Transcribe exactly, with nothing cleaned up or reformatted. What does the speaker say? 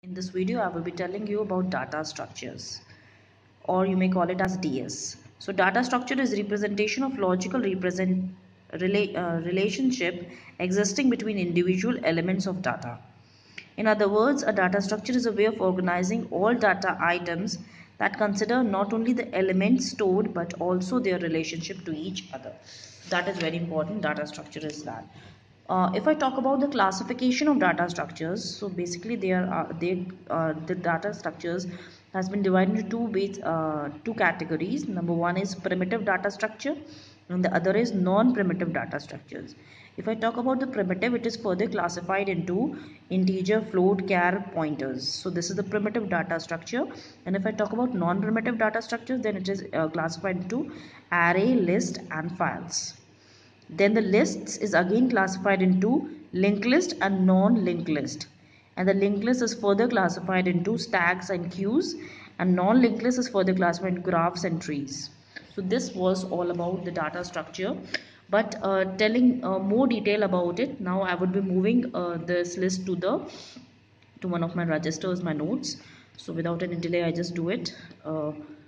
In this video, I will be telling you about data structures, or you may call it as D S. So data structure is representation of logical represent rela- uh, relationship existing between individual elements of data. In other words, a data structure is a way of organizing all data items that consider not only the elements stored but also their relationship to each other. That is very important. Data structure is that. Uh, if I talk about the classification of data structures, so basically they are uh, they uh, the data structures has been divided into two base, uh, two categories. Number one is primitive data structure, and the other is non-primitive data structures. If I talk about the primitive, it is further classified into integer, float, char, pointers. So this is the primitive data structure. And if I talk about non-primitive data structures, then it is uh, classified into array, list, and files. Then the lists is again classified into linked list and non-linked list. And the linked list is further classified into stacks and queues, and non-linked list is further classified into graphs and trees. So this was all about the data structure. But uh, telling uh, more detail about it, now I would be moving uh, this list to the to one of my registers, my notes. So without any delay, I just do it. Uh,